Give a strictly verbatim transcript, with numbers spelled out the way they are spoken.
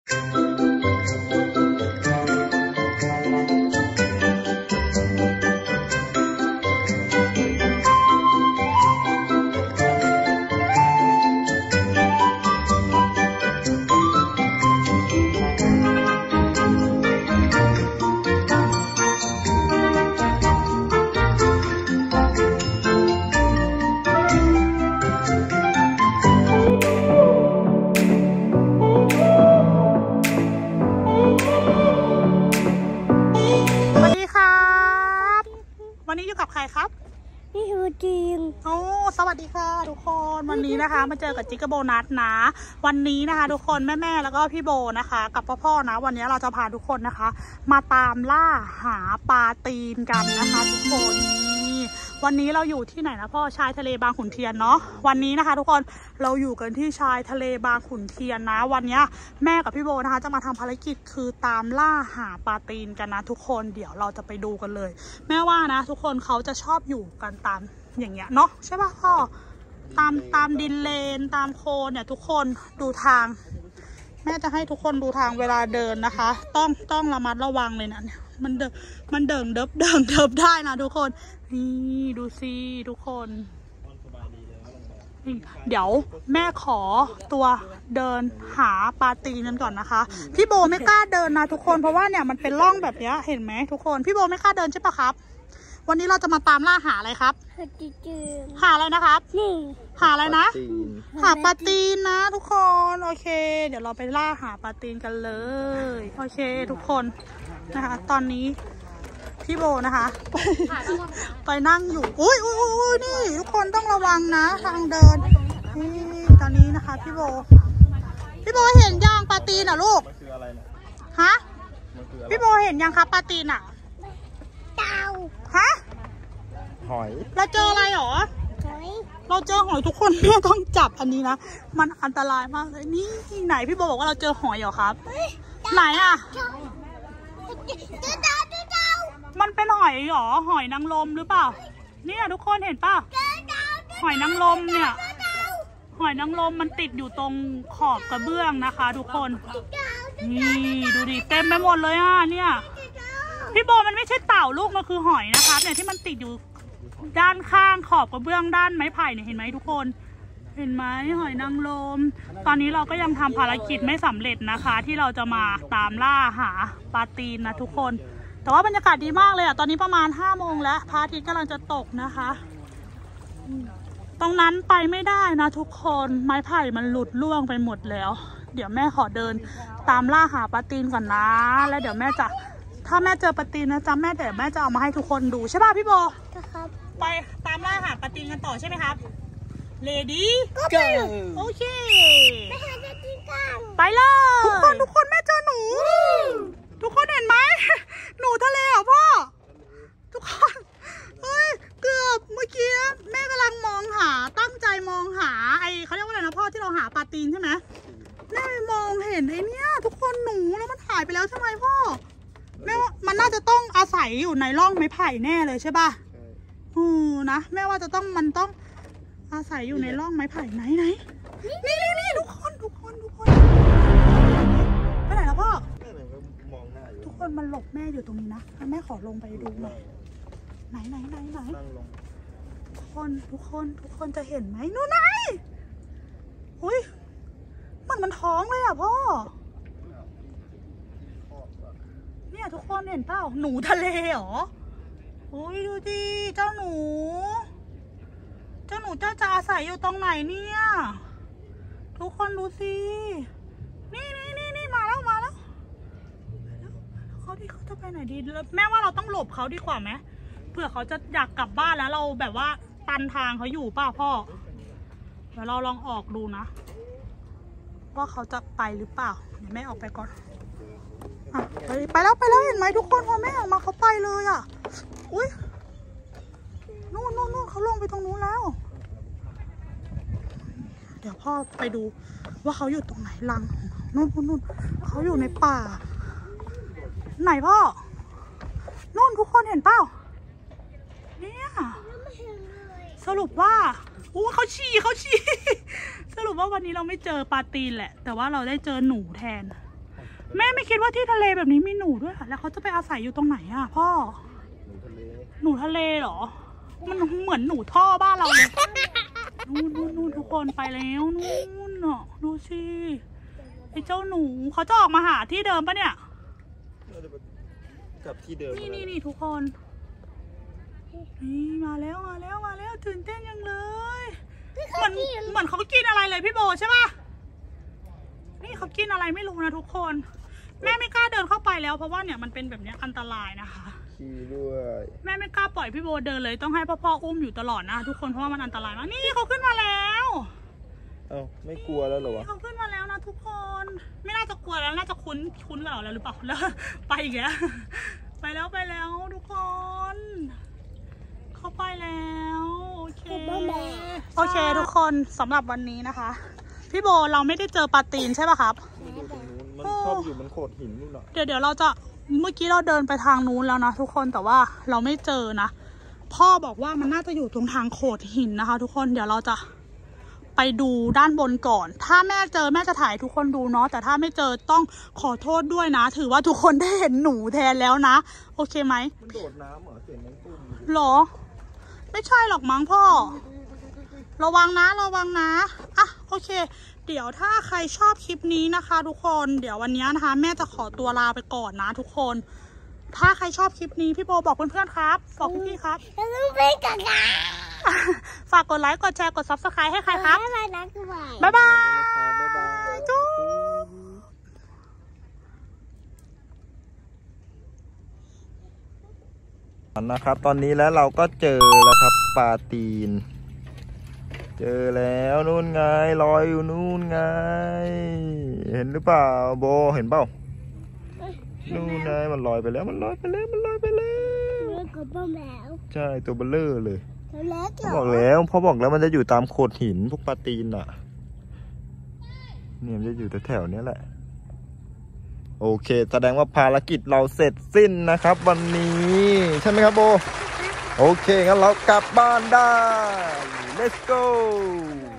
นี่คือจีนโอ้สวัสดีค่ะทุกคนวันนี้นะคะมาเจอกับจิ๊กโบนัสนะวันนี้นะคะทุกคนแม่ๆแล้วก็พี่โบนะคะกับพ่อๆนะวันนี้เราจะพาทุกคนนะคะมาตามล่าหาปลาตีนกันนะคะทุกคนนี่วันนี้เราอยู่ที่ไหนนะพ่อชายทะเลบางขุนเทียนเนาะวันนี้นะคะทุกคนเราอยู่กันที่ชายทะเลบางขุนเทียนนะวันนี้แม่กับพี่โบนะคะจะมาทำภารกิจคือตามล่าหาปลาตีนกันนะทุกคนเดี๋ยวเราจะไปดูกันเลยแม่ว่านะทุกคนเขาจะชอบอยู่กันตามอย่างเงี้ยเนาะใช่ป่ะพ่อตามตามดินเลนตามโคลนเนี่ยทุกคนดูทางแม่จะให้ทุกคนดูทางเวลาเดินนะคะต้องต้องระมัดระวังเลยนะเนี่ยมันเดินมันเดินเดิบเดินเดิบได้นะทุกคนนี่ดูสิทุกคนเดี๋ยวแม่ขอตัวเดินหาปลาตีนกันก่อนนะคะพี่โบไม่กล้าเดินนะทุกคนเพราะว่าเนี่ยมันเป็นร่องแบบนี้เห็นไหมทุกคนพี่โบไม่กล้าเดินใช่ปะครับวันนี้เราจะมาตามล่าหาอะไรครับหาอะไรนะครับนี่หาอะไรนะหาปลาตีนนะทุกคนโอเคเดี๋ยวเราไปล่าหาปลาตีนกันเลยโอเคทุกคนนะคะตอนนี้พี่โบนะคะไปนั่งอยู่อุ้ยอุ้ยอุ้ยนี่ทุกคนต้องระวังนะทางเดินนี่ตอนนี้นะคะพี่โบพี่โบเห็นยังปลาตีนอ่ะลูกฮะพี่โบเห็นยังครับปลาตีนอ่ะเต่าฮะหอยเราเจออะไรหรอหอยเราเจอหอยทุกคนแม่ต้องจับอันนี้นะมันอันตรายมากเลยนี่ไหนพี่โบบอกว่าเราเจอหอยเหรอครับไหนอ่ะมันเป็นหอยเหรอหอยนางรมหรือเปล่าเนี่ยทุกคนเห็นป่ะหอยนางรมเนี่ยหอยนางรมมันติดอยู่ตรงขอบกระเบื้องนะคะทุกคนนี่ดูดิเต็มไปหมดเลยอ่ะเนี่ยพี่โบมันไม่ใช่เต่าลูกมันคือหอยนะคะเนี่ยที่มันติดอยู่ด้านข้างขอบกระเบื้องด้านไม้ไผ่เนี่ยเห็นไหมทุกคนเห็นไหมหอยนางรมตอนนี้เราก็ยังทำภารกิจไม่สำเร็จนะคะที่เราจะมาตามล่าหาปลาตีนนะทุกคนแต่ว่าบรรยากาศดีมากเลยอ่ะตอนนี้ประมาณห้าโมงแล้วพระอาทิตย์กำลังจะตกนะคะตรงนั้นไปไม่ได้นะทุกคนไม้ไผ่มันหลุดร่วงไปหมดแล้วเดี๋ยวแม่ขอเดินตามล่าหาปลาตีนก่อนนะแล้วเดี๋ยวแม่จะถ้าแม่เจอปลาตีนนะจ๊ะแม่เดี๋ยวแม่จะเอามาให้ทุกคนดูใช่ป่ะพี่โบครับไปตามล่าหาปลาตีนกันต่อใช่ไหมครับLady Go โอเคไปหาปลาตีนกันไปเลยทุกคนทุกคนแม่เจอหนูทุกคนเห็นไหมหนูทะเลเหรอพ่อทุกคนเฮ้ยเกือบเมื่อกี้แม่กำลังมองหาตั้งใจมองหาไอเขาเรียกว่าอะไรนะพ่อที่เราหาปลาตีนใช่ไหมแม่มองเห็นไอเนี้ยทุกคนหนูแล้วมันหายไปแล้วใช่ไหมพ่อแม่ว่ามันน่าจะต้องอาศัยอยู่ในร่องไม้ไผ่แน่เลยใช่ป่ะอือนะแม่ว่าจะต้องมันต้องอาศัยอยู่ในร่องไม้ไผ่ไหนไหนนี่นี่นี่ทุกคนทุกคนทุกคนไปไหนแล้วพ่อทุกคนมันหลบแม่อยู่ตรงนี้นะแม่ขอลงไปดูหน่อยไหนไหนไหนไหนทุกคนทุกคนทุกคนจะเห็นไหมนู่นไหนอุ้ยมันมันท้องเลยอ่ะพ่อเนี่ยทุกคนเห็นเปล่าหนูทะเลเหรออุ้ยดูดิเจ้าหนูเจ้าหนูเจ้าจะอาศัยอยู่ตรงไหนเนี่ยทุกคนดูสินี่นี่นี่นี่มาแล้วมาแล้วเขาที่เขาจะไปไหนดีแม่ว่าเราต้องหลบเขาดีกว่าไหมเผื่อเขาจะอยากกลับบ้านแล้วเราแบบว่าตันทางเขาอยู่ป่ะพ่อเดี๋ยวเราลองออกดูนะว่าเขาจะไปหรือเปล่าเดี๋ยวแม่ออกไปก่อนอ่ะไปแล้วไปแล้วเห็นไหมทุกคนพอแม่ออกมาเขาไปเลยอ่ะอุ้ยนู่นนู่นนู่นเขาลงไปตรงนู้นแล้วเดี๋ยวพ่อไปดูว่าเขาอยู่ตรงไหนรังนู่นนู่นนู่นเขาอยู่ในป่าไหนพ่อนู่นทุกคนเห็นเปล่าเนี่ยสรุปว่าอู้เขาฉี่เขาฉี่สรุปว่าวันนี้เราไม่เจอปลาตีนแหละแต่ว่าเราได้เจอหนูแทนแม่ไม่คิดว่าที่ทะเลแบบนี้มีหนูด้วยค่ะแล้วเขาจะไปอาศัยอยู่ตรงไหนอ่ะพ่อหนูทะเลหนูทะเลเหรอมันเหมือนหนูท่อบ้านเราเลยนู่นนู่นนู่นทุกคนไปแล้วนู่นเนาะดูสิไอ้เจ้าหนูเขาจะออกมาหาที่เดิมปะเนี่ยกลับที่เดิมนี่นี่นี่ทุกคนนี่มาแล้วมาแล้วมาแล้วตื่นเต้นยังเลยเหมือนเหมือนเขากินอะไรเลยพี่โบใช่ปะนี่เขากินอะไรไม่รู้นะทุกคนแม่ไม่กล้าเดินเข้าไปแล้วเพราะว่าเนี่ยมันเป็นแบบนี้อันตรายนะคะขี้ด้วยแม่ไม่กล้าปล่อยพี่โบเดินเลยต้องให้พ่อพ่ออุ้มอยู่ตลอดนะทุกคนเพราะว่ามันอันตรายมากนี่เขาขึ้นมาแล้วเอ้าไม่กลัวแล้วเหรอวะเขาขึ้นมาแล้วนะทุกคนไม่น่าจะกลัวแล้วน่าจะคุ้นคุ้นกับเราแล้วหรือเปล่าแล้วไปอีกแล้วไปแล้วไปแล้วทุกคนเข้าไปแล้วโอเคโอเคทุกคนสำหรับวันนี้นะคะพี่โบเราไม่ได้เจอปลาตีนใช่ป่ะครับมันชอบอยู่มันโขดหินนู่นน่ะเดี๋ยวเดี๋ยวเราจะเมื่อกี้เราเดินไปทางนู้นแล้วนะทุกคนแต่ว่าเราไม่เจอนะพ่อบอกว่ามันน่าจะอยู่ตรงทางโขดหินนะคะทุกคนเดี๋ยวเราจะไปดูด้านบนก่อนถ้าแม่เจอแม่จะถ่ายทุกคนดูเนาะแต่ถ้าไม่เจอต้องขอโทษด้วยนะถือว่าทุกคนได้เห็นหนูแทนแล้วนะโอเคไหมมันโดดน้ำเหรอเสียงน้ำตุ้มหรอไม่ใช่หรอกมั้งพ่อระวังนะระวังนะอ่ะโอเคเดี๋ยวถ้าใครชอบคลิปนี้นะคะทุกคนเดี๋ยววันนี้นะคะแม่จะขอตัวลาไปก่อนนะทุกคนถ้าใครชอบคลิปนี้พี่โบบอกเพื่อนๆครับบอกพี่ๆครับฝากกดไลค์กดแชร์กดซับสไครต์ให้ใครครับบ๊ายบายจุ๊บนะครับตอนนี้แล้วเราก็เจอแล้วครับปลาตีนเจอแล้วนู่นไงลอยอยู่นู่นไงเห็นหรือเปล่าโบเห็นเปล่านู่นไงมันลอยไปแล้วมันลอยไปแล้วมันลอยไปแล้วใช่ตัวเบลเลอร์เลยบอกแล้วพ่อบอกแล้วมันจะอยู่ตามโขดหินพวกปลาตีนอ่ะเนี่ยมันจะอยู่แถวๆนี้แหละโอเคแสดงว่าภารกิจเราเสร็จสิ้นนะครับวันนี้ใช่ไหมครับโบโอเคงั้นเรากลับบ้านได้ let's go